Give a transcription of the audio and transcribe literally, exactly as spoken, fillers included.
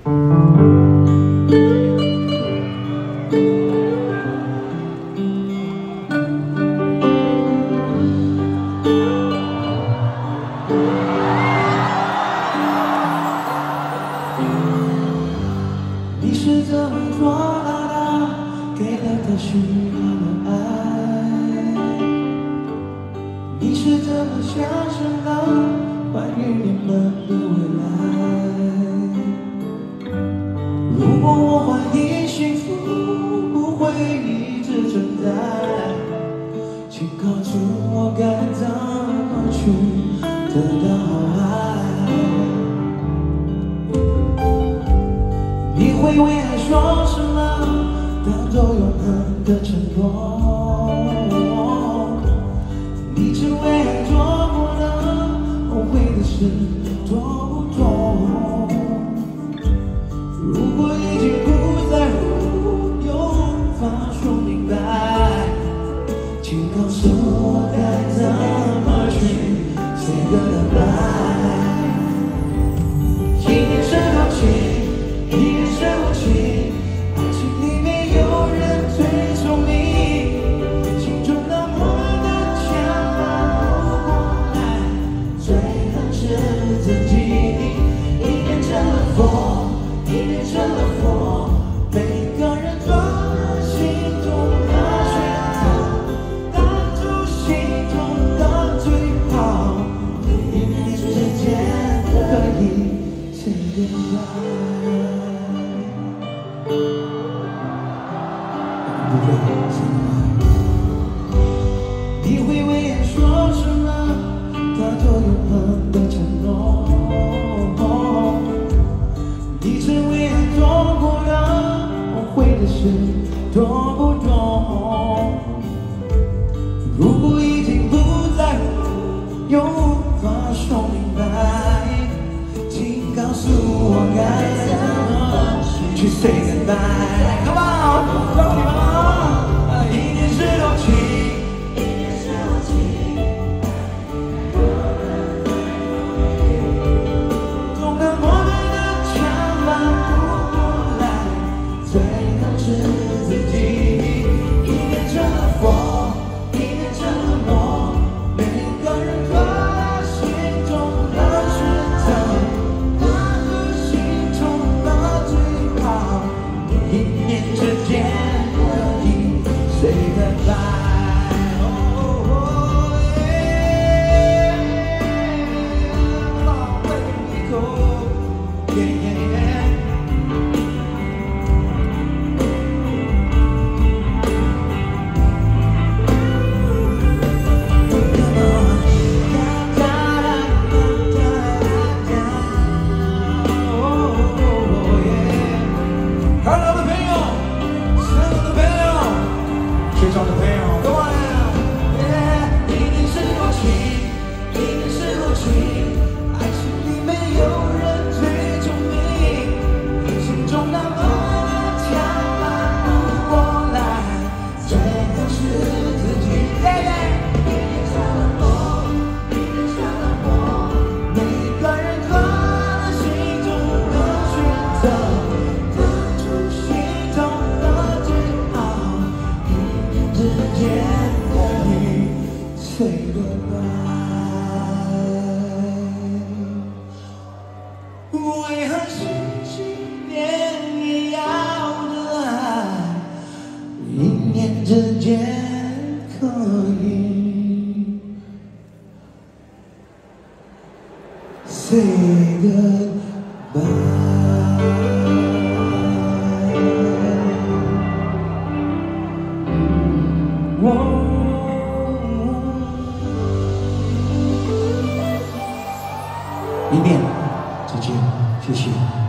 你是怎么做到的？给了他需要的爱。你是怎么想象的？关于你们的未来。如果我怀疑幸福不会一直存在，请告诉我该怎么去得到爱。你会为爱说什么？当作永恒的承诺。你只为爱做过的，后悔的事多不多？如果已经不在乎，又无法说明白，请告诉我该怎么去 say goodbye。一年是多情，一年是无情，爱情里面有人最聪明，心中那么的强大不过来，最恨是自己。一念成了佛，一念成了佛，每个人做了心中的选择，当初心中的最好，一念之间可以 say goodbye。你会为爱说什么？当作永恒的承诺。你曾为爱做过的，后悔的事多不多？如果已经不在乎，又无法说明白，请告诉我该怎么去 say goodbye。好不好？让你们啊！一念是多情，一念是无情，总能磨灭的强挽不过来，最恨是自己。一念成了佛，一念成了魔，每个人做了心中的选择，当初心中的最好，一念之间可以 say goodbye。say goodbye。为何是今年也要的爱，一念之间可以 say goodbye。一念之间，谢谢。